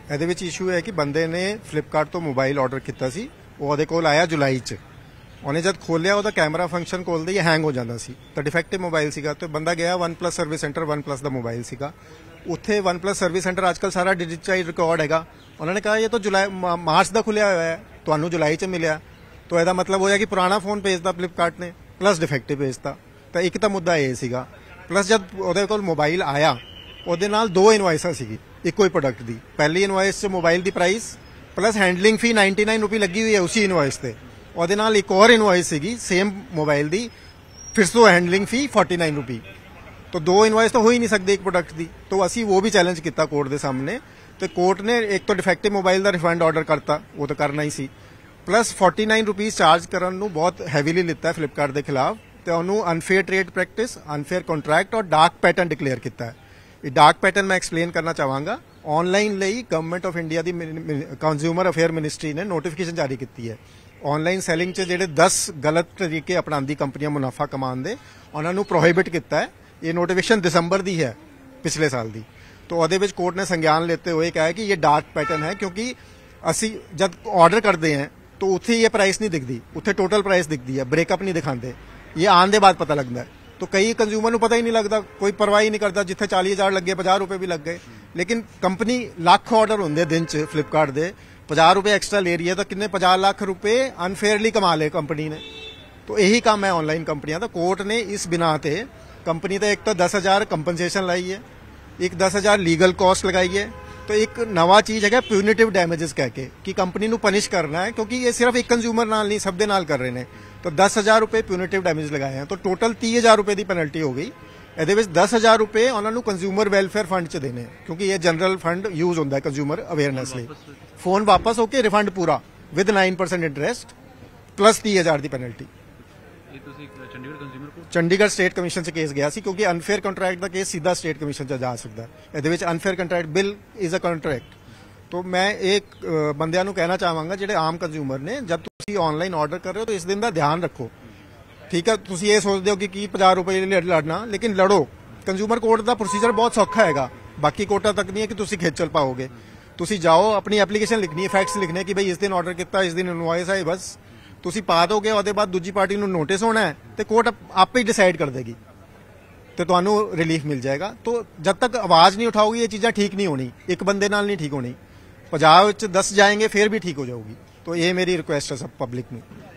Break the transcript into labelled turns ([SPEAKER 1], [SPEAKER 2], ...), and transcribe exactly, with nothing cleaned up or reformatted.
[SPEAKER 1] ਇਹਦੇ ਵਿੱਚ ਇਸ਼ੂ ਹੈ ਕਿ ਬੰਦੇ ਨੇ ਫਲਿੱਪਕਾਰਟ ਤੋਂ ਮੋਬਾਈਲ ਆਰਡਰ ਕੀਤਾ ਸੀ, ਉਹ ਉਹਦੇ ਕੋਲ ਆਇਆ ਜੁਲਾਈ 'ਚ। ਉਹਨੇ ਜਦ ਖੋਲਿਆ ਉਹਦਾ ਕੈਮਰਾ ਫੰਕਸ਼ਨ ਖੋਲ੍ਹਦੇ ਹੀ ਹੈਂਗ ਹੋ ਜਾਂਦਾ ਸੀ, ਤਾਂ ਡਿਫੈਕਟਿਵ ਮੋਬਾਈਲ ਸੀਗਾ। ਤੇ ਬੰਦਾ ਗਿਆ OnePlus service centre, OnePlus ਦਾ ਮੋਬਾਈਲ ਸੀਗਾ ਉੱਥੇ। ਵਨ ਪਲੱਸ ਸਰਵਿਸ ਸੈਂਟਰ ਅੱਜ ਕੱਲ੍ਹ ਸਾਰਾ ਡਿਜੀਟਾਈਜ਼ ਰਿਕਾਰਡ ਹੈਗਾ। ਉਹਨਾਂ ਨੇ ਕਹਾ ਇਹ ਤਾਂ ਜੁਲਾਈ ਮਾਰਚ ਦਾ ਖੁੱਲਿਆ ਹੋਇਆ ਹੈ, ਤੁਹਾਨੂੰ ਜੁਲਾਈ 'ਚ ਮਿਲਿਆ, ਤਾਂ ਇਹਦਾ ਮਤਲਬ ਹੋਇਆ ਕਿ ਪੁਰਾਣਾ ਫੋਨ ਭੇਜਦਾ ਫਲਿੱਪਕਾਰਟ ਨੇ, ਪਲੱਸ ਡਿਫੈਕਟਿਵ ਭੇਜਤਾ। ਤਾਂ ਇੱਕ ਤਾਂ ਮੁੱਦਾ ਇਹ ਸੀਗਾ। ਪਲੱਸ ਜਦ ਉਹਦੇ ਕੋਲ ਮੋਬਾਈਲ ਆਇਆ ਉਹਦੇ ਨਾਲ ਦੋ ਇਨਵਾਇਸਾਂ ਸੀਗੀ ਇੱਕੋ ਹੀ ਪ੍ਰੋਡਕਟ ਦੀ। ਪਹਿਲੀ ਇਨਵਾਇਸ 'ਚ ਮੋਬਾਈਲ ਦੀ price plus handling fee ninety nine ਰੁਪਏ ਲੱਗੀ ਹੋਈ ਹੈ ਉसी ਇਨਵਾਇਸ ਤੇ। ਉਹਦੇ ਨਾਲ ਇੱਕ ਹੋਰ ਇਨਵਾਇਸ ਸੀਗੀ ਸੇਮ ਮੋਬਾਈਲ ਦੀ, ਫਿਰ ਤੋਂ ਹੈਂਡਲਿੰਗ ਫੀ फोर्टी नाइन ਰੁਪਏ। तो दो इनवॉइस तो हो ही नहीं सकते एक प्रोडक्ट की। तो असी वो भी चैलेंज किया कोर्ट के सामने, तो कोर्ट ने एक तो डिफेक्टिव मोबाइल का रिफंड ऑर्डर करता, वो तो करना ही सी, plus forty nine rupees charge करने नूं बहुत हैवीली लिता है फ्लिपकार्ट के खिलाफ। तो उन्होंने unfair trade practice, unfair contract और डार्क पैटर्न डिक्लेयर किया है। ये डार्क पैटर्न मैं एक्सप्लेन करना चाहवागा। ऑनलाइन ਲਈ गवर्नमेंट ऑफ इंडिया की कंज्यूमर अफेयर मिनिस्ट्री ने नोटिफिकेशन जारी की है। ऑनलाइन सैलिंग च ਜਿਹੜੇ दस गलत तरीके अपनाती कंपनियां मुनाफा कमाने दे, उन्होंने प्रोहिबिट किया है। ये नोटिफिकेशन दिसंबर दी है पिछले साल दी। तो ਉਹਦੇ ਵਿੱਚ कोर्ट ने संज्ञान लेते हुए कहा है कि ये डार्क पैटर्न है, क्योंकि असी जब ऑर्डर करते हैं तो उत्थे ये प्राइस नहीं दिखती, उत्थे टोटल प्राइस दिखती है, ब्रेकअप नहीं दिखाते, ये आने के बाद पता लगता है। तो कई कंज्यूमर को पता ही नहीं लगता, कोई परवाह ही नहीं करता, जिथे चाली हज़ार लग गए पचास रुपए भी लग गए। लेकिन कंपनी लाख ऑर्डर होंगे दिन च फ्लिपकार्ट दे, पचास रुपए एक्सट्रा ले रही है, तो किन्ने पचास लाख रुपए अनफेयरली कमा ले कंपनी ने। तो यही काम है ऑनलाइन कंपनियां का। कोर्ट ने इस बिना ते कंपनी तो एक तो दस हजार कंपनसेशन लाई है, एक दस हजार लीगल कॉस्ट लगाई है। तो एक नवा चीज है प्यूनिटिव डैमेजेस कह के कि कंपनी को पनिश करना है, क्योंकि ये सिर्फ एक कंज्यूमर नाल नहीं सब दे नाल कर रहे हैं। तो दस हजार रुपये प्यूनिटिव डैमेज लगाए हैं, तो टोटल तीस हजार रुपये की पेनल्टी हो गई। ये दस हजार रुपये उन्होंने कंज्यूमर वेलफेयर फंड च देने, क्योंकि ये जनरल फंड यूज होता है कंज्यूमर अवेयरनेस लिए। फोन वापस होके रिफंड पूरा with nine percent interest plus तीस हजार की पेनल्टी। चंडीगढ़ स्टेट कमीशन से केस गया सी, क्योंकि अनफेयर कॉन्ट्रैक्ट का केस सीधा स्टेट कमीशन से जा सकता है। ये unfair contract bill is a contract. तो मैं एक बंदियां नूं कहना चाहांगा जिहड़े आम कंज्यूमर ने, जब तुसीं ऑनलाइन ऑर्डर कर रहे हो तो इस दिन का ध्यान रखो। ठीक है, तुसीं ये सोचते हो कि की पचास रुपए लड़ना, लेकिन लड़ो। कंज्यूमर कोर्ट का प्रोसीजर बहुत सौखा है, बाकी कोर्टा तक नहीं है कि तुसीं खिंचल पाओगे। तुसीं जाओ, अपनी एप्लीकेशन लिखनी है, फैक्ट्स लिखने कि भाई इस दिन ऑर्डर किया, इस दिन इनवॉइस आई, बस तुसीं पा दोगे। उसके बाद दूजी पार्टी को नोटिस होना है, तो कोर्ट आपे ही डिसाइड कर देगी, तो तुहानू रिलीफ मिल जाएगा। तो जब तक आवाज नहीं उठाओगी ये चीज़ां ठीक नहीं होनी, एक बंदे नाल नहीं ठीक होनी, पंजाब दस जाएंगे फिर भी ठीक हो जाओगी। तो ये मेरी रिक्वेस्ट है सब पब्लिक में।